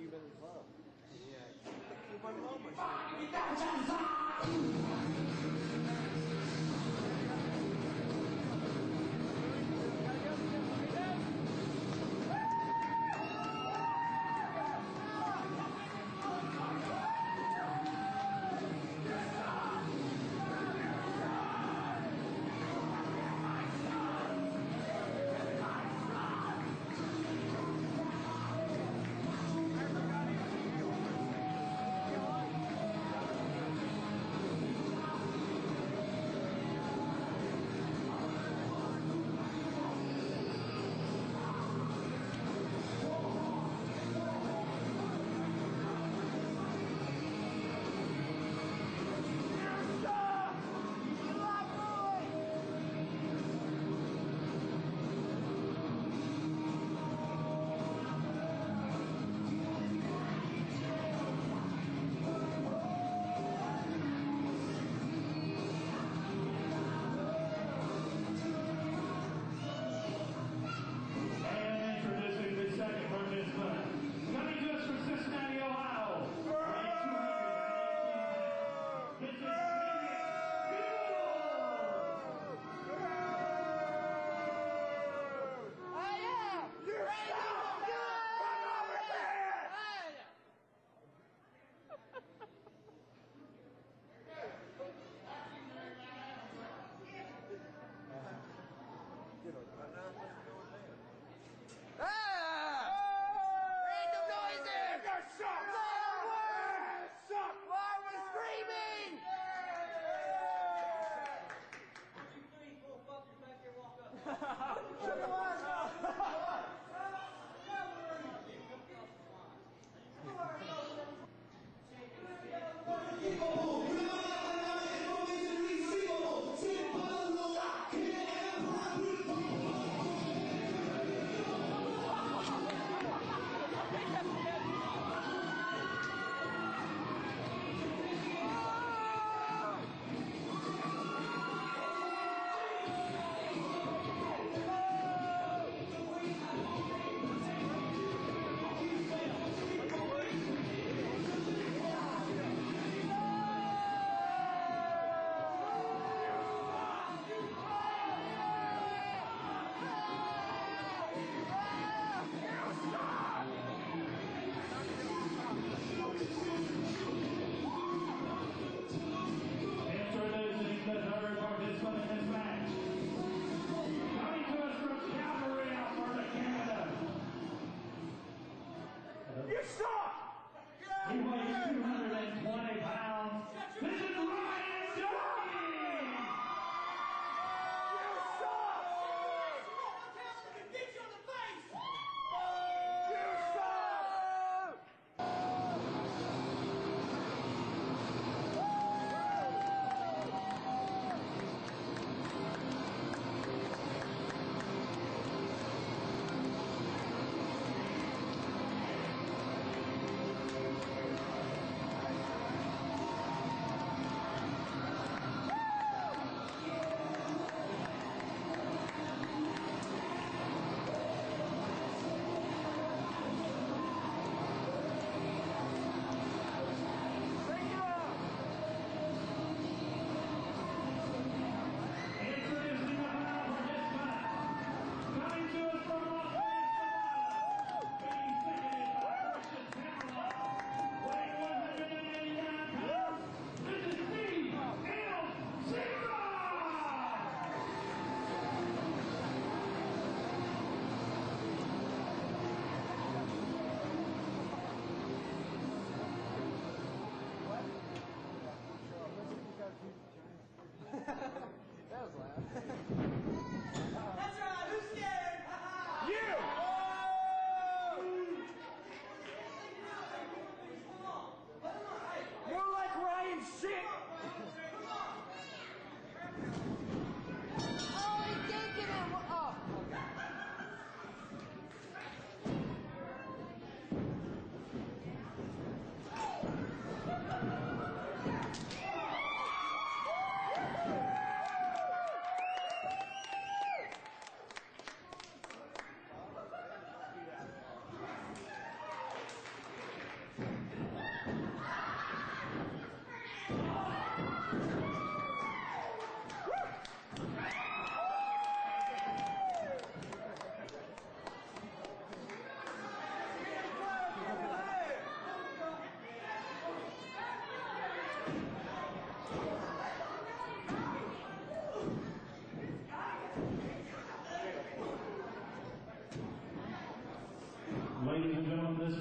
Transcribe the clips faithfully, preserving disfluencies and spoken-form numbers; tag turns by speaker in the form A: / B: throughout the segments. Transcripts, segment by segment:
A: Cuban as well.
B: Yeah, the Cuban mob machine.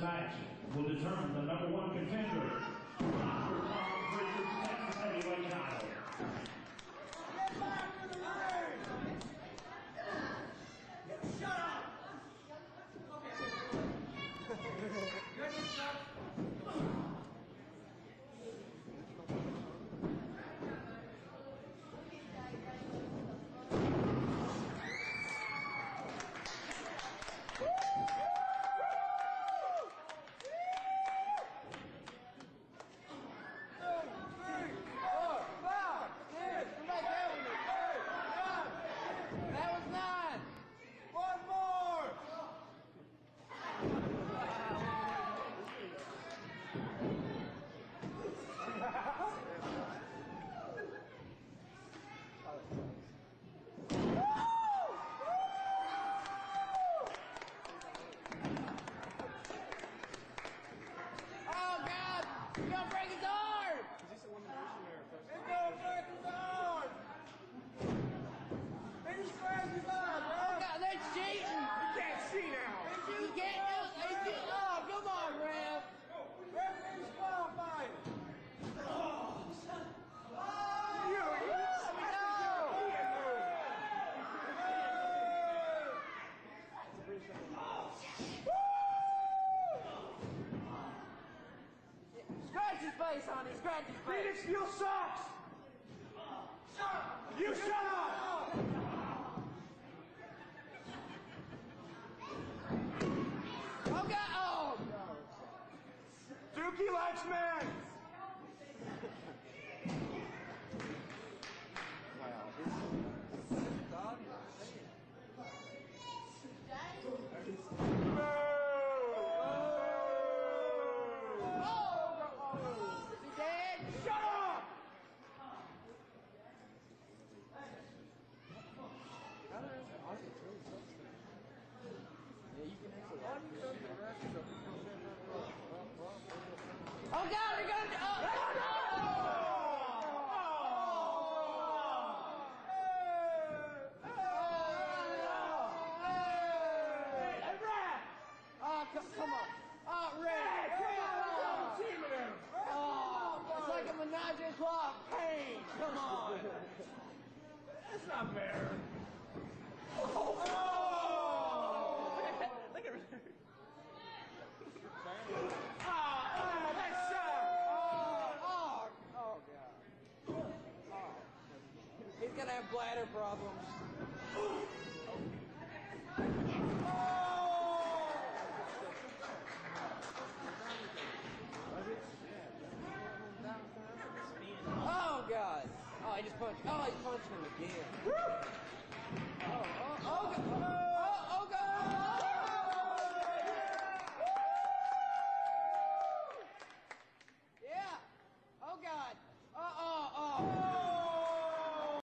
A: match will determine the number one contender. Doctor Tom Richards, Texas heavyweight title.
B: Get back to the ring! Shut up! Good stuff.
C: Honey, scratch his face.
B: Fenix, you sucks! You shut up!
C: Oh, God! Oh!
B: Dookie likes men!
C: Oh God, they're going to... Oh, no, no! Oh, come, come on. Oh, Ray, come on. Oh, it's like a menage a trois pain. Come on.
B: That's not fair. Oh! Look at her. Oh, oh, that sucked!
C: Oh, oh, oh, God. Oh. He's going to have bladder problems. Oh, God. Oh, I just punched. Oh, I punched him again. Oh, oh, oh, God.